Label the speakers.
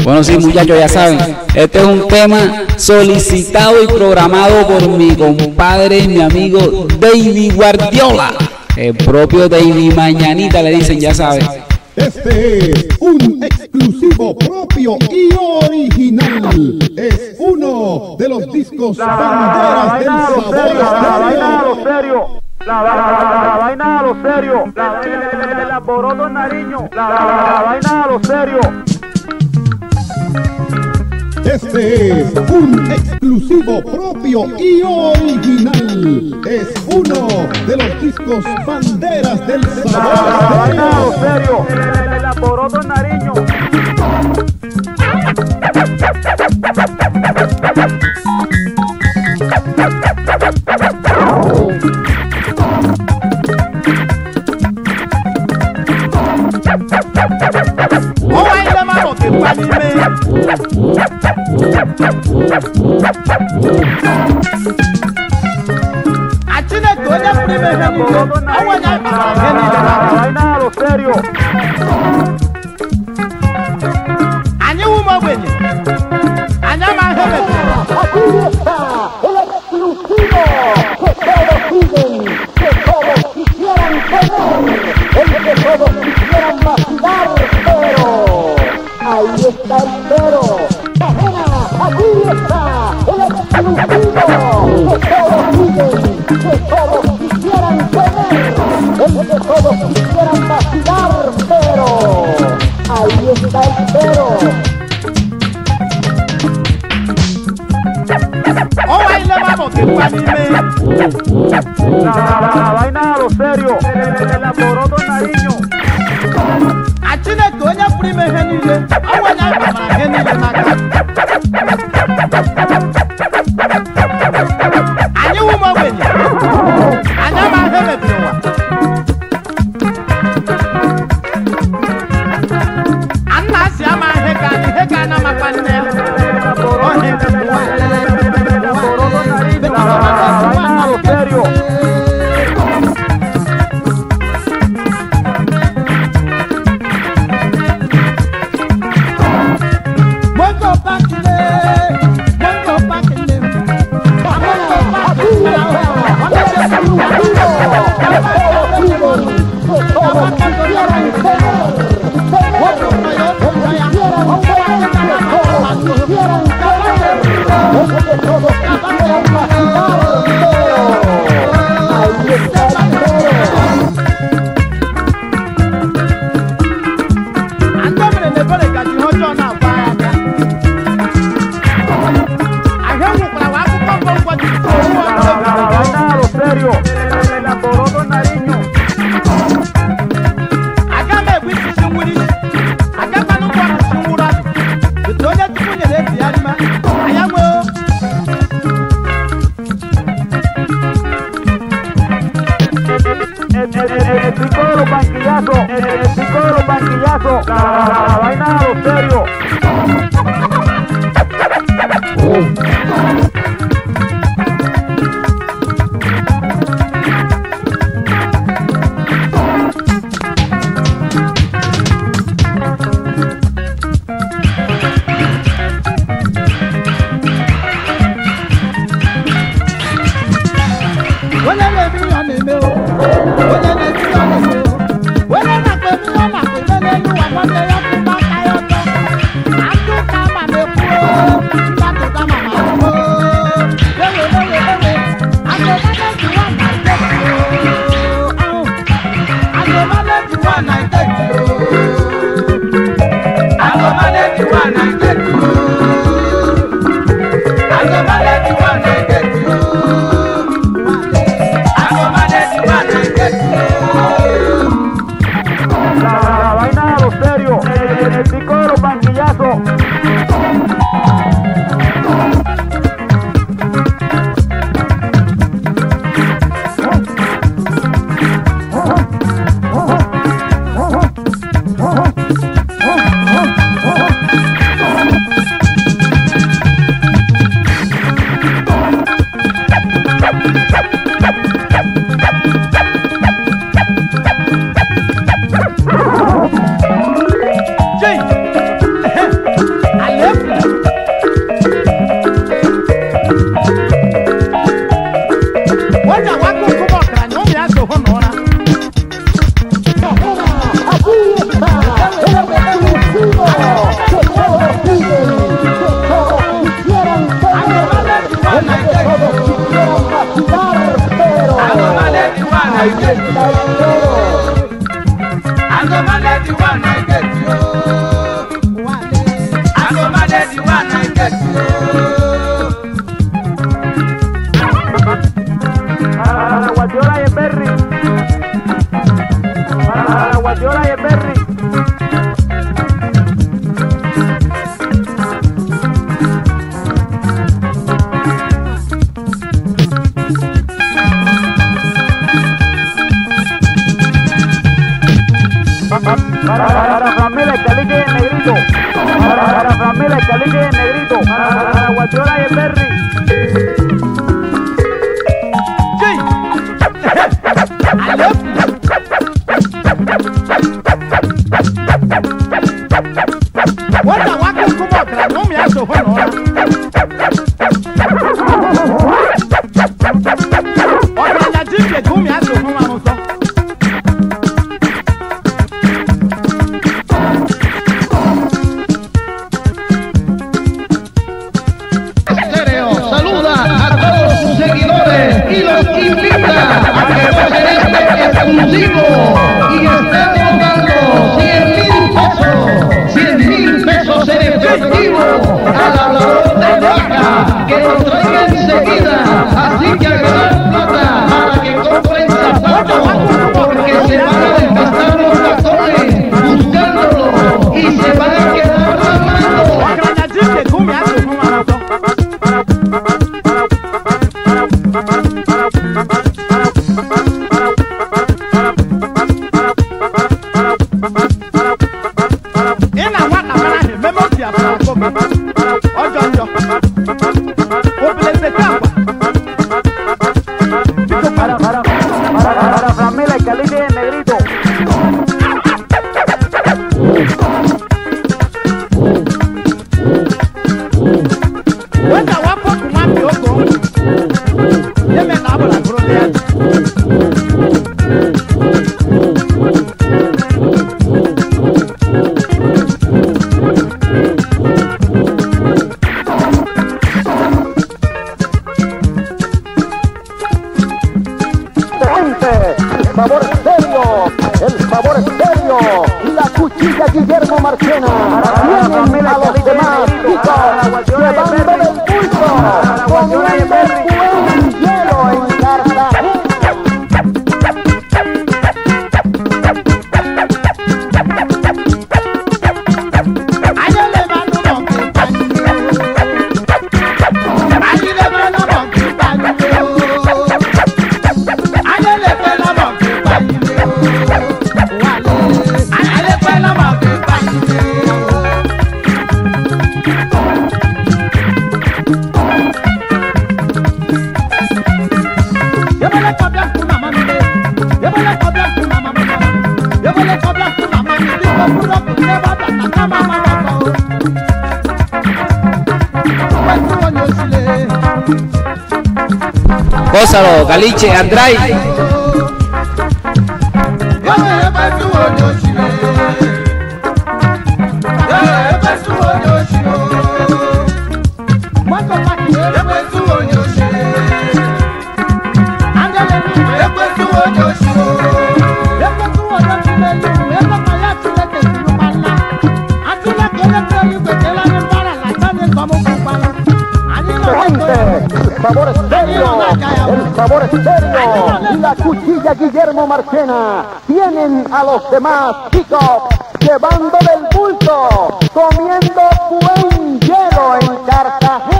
Speaker 1: Bueno, sí, muchachos, ya saben, este es un tema solicitado y programado por mi compadre y mi amigo David Guardiola. El propio David Mañanita le dicen, ya saben.
Speaker 2: Este es un exclusivo propio y original. Es uno de los discos banderas del sabor estéreo.
Speaker 3: La vaina a lo serio, el alboroto en Nariño, la vaina a lo serio.
Speaker 2: Este es un exclusivo propio y original. Es uno de los discos banderas del sabor
Speaker 3: La vaina a lo serio, el alboroto en Nariño. Vaina a lo serio.
Speaker 4: Año humo güey. Año más
Speaker 5: Aquí está el exclusivo que todos piden, que todos quisieran tener, el que todos quisieran vacilar, pero ahí está el pero. Aquí está el exclusivo que todos piden, que todos quisieran tener, el que todos quisieran vacilar, pero ahí está el pero.
Speaker 3: La vaina a lo serio, el alboroto en Nariño.
Speaker 4: Achine tonya prime genile, awanya mama genile maka. Anyu mo wenye. Anya ma heme biwa. Anna si ama heka na makwane. Oh heka biwa.
Speaker 3: La vaina a lo serio. El pico de los banquillazos, la vaina a lo serio. La vaina a lo serio, el pico de los banquillazos. Para Framil, el Caliche y el Negrito. Para Guardiola y el Berry.
Speaker 4: Guarda, guaco como otra, no me hace bueno. Otra la chica, tú me haces bueno, vamos a.
Speaker 6: Saluda a todos sus seguidores y los invita a que gocen este exclusivo y estemos dando 100.000 pesos en efectivo al hablador de vaca que lo traiga enseguida, así que agarrar plata para que compren zapatos porque se van a desgastar los ratones buscándolo y se van a quedar ramando.
Speaker 4: Otra la chica, tú me haces bueno, vamos a.
Speaker 3: Para Framil, el Caliche y el Negrito.
Speaker 4: Cuenta guapo con más pioco. Ya me acabo la frontera.
Speaker 5: El sabor serio, la cuchilla Guillermo Marchena tienen a los demás chicos llevando del pulso, comiendo buen hielo en Cartagena.
Speaker 1: Gózalo, Caliche, Andray.
Speaker 5: El sabor serio y la cuchilla Guillermo Marchena tienen a los demás chicos llevando del bulto, comiendo buen hielo en Cartagena.